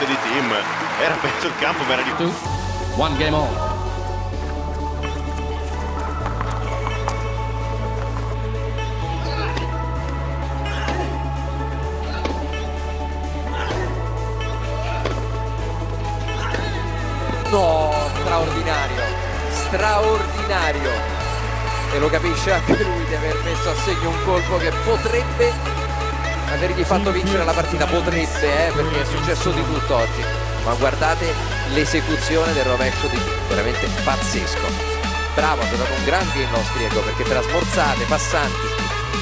parte di Tim, era aperto il campo, ma era di... One game on. No, straordinario, e lo capisce anche lui di aver messo a segno un colpo che potrebbe avergli fatto vincere la partita, potrebbe, perché è successo di tutto oggi, ma guardate l'esecuzione del rovescio di veramente pazzesco. Bravo, ha giocato un gran game l'austriaco, perché tra smorzate, passanti,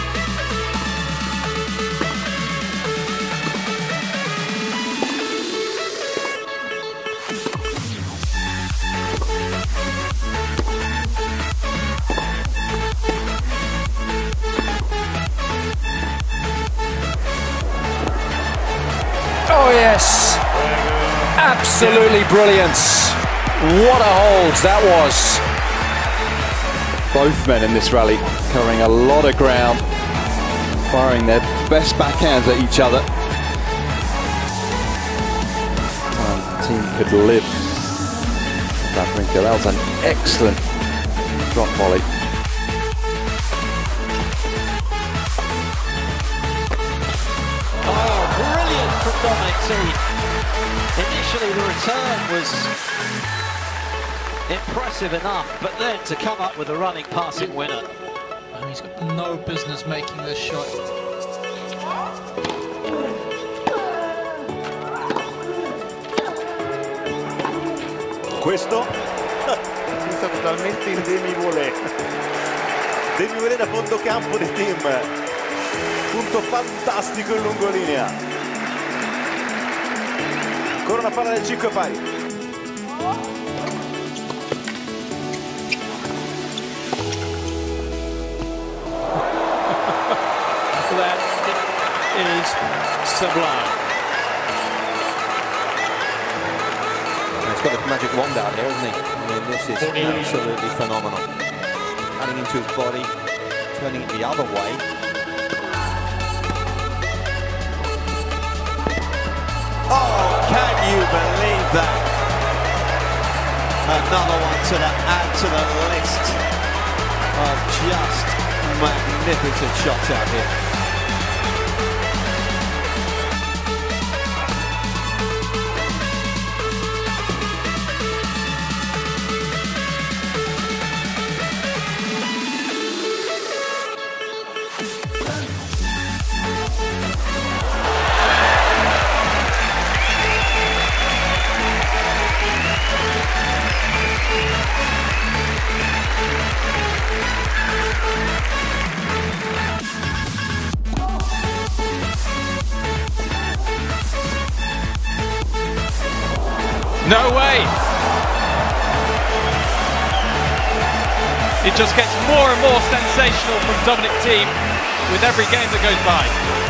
oh yes, absolutely brilliant. What a hold that was. Both men in this rally covering a lot of ground, firing their best backhands at each other. The team could live. Wawrinka, that was an excellent drop volley. Brilliant from Dominic Thiem. Initially the return was impressive enough, but then to come up with a running passing winner. And he's got no business making this shot. Questo è totalmente in demi-volée da fondo campo di Tim, punto fantastico in lungolinea, ancora una palla del 5 pari. That is sublime. He's got the magic wand out here, hasn't he? I mean, this is absolutely phenomenal. Adding into his body, turning it the other way. Oh, can you believe that? Another one to add to the list of just magnificent shots out here. No way! It just gets more and more sensational from Dominic Thiem with every game that goes by.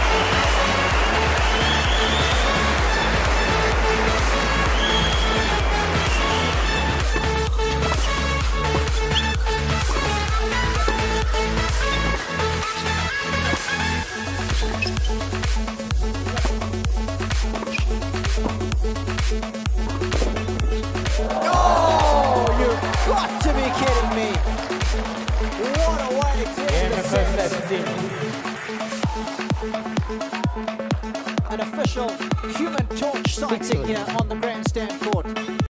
got to be kidding me. What a way to end the first An official Human Torch sighting here on the grandstand court.